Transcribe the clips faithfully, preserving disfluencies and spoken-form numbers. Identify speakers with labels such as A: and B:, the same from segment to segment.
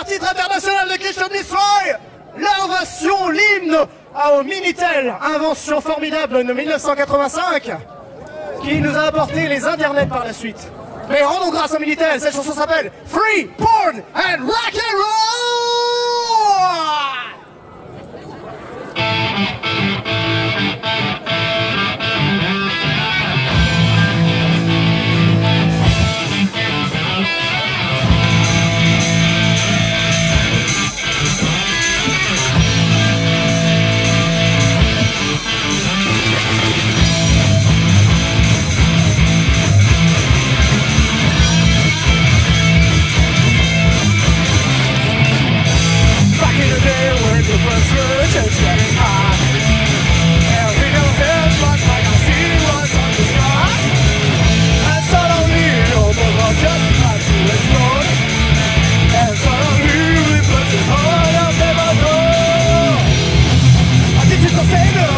A: titre international de Christian Destroy, l'ovation, l'hymne au Minitel, invention formidable de mille neuf cent quatre-vingt-cinq, qui nous a apporté les internets par la suite. Mais rendons grâce au Minitel, cette chanson s'appelle Free, Porn and Rock and Roll.
B: Just getting hot, and we don't have much like I see what's on the sky. And suddenly your world just had to explode, and suddenly we put the heart of never know. A digital savior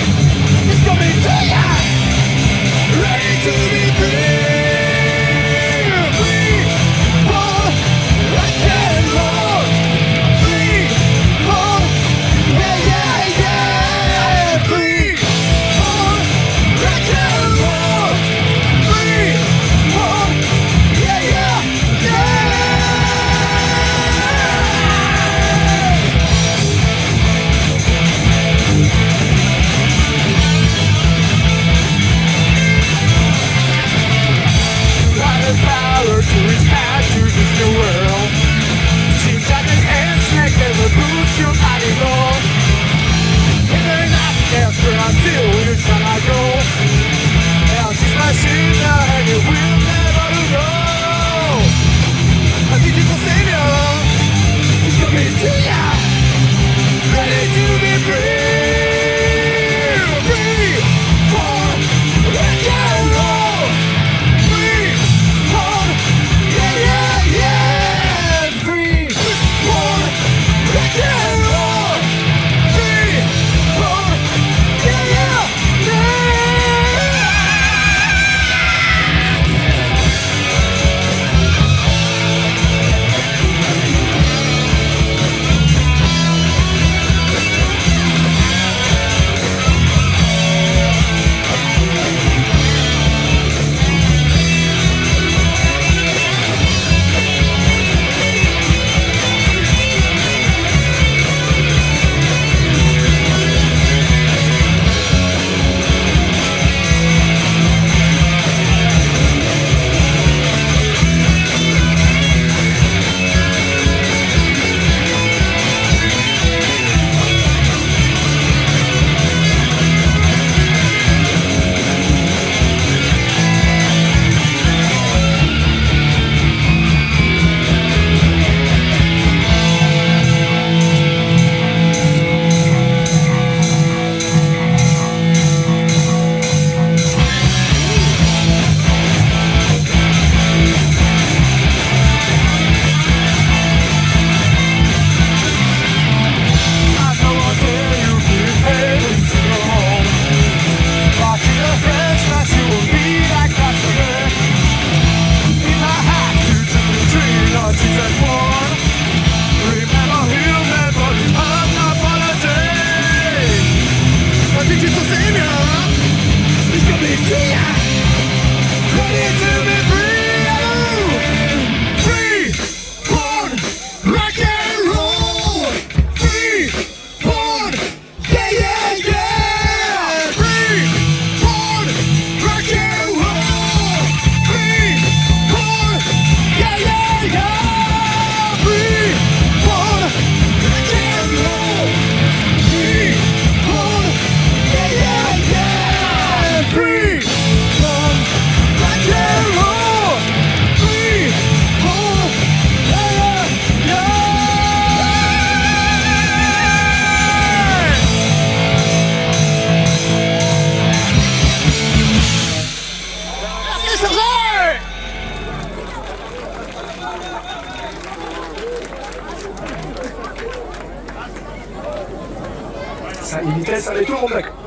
B: is coming to ya, ready to be free.
A: Ça, Minitel, ça allait tout le monde d'accord.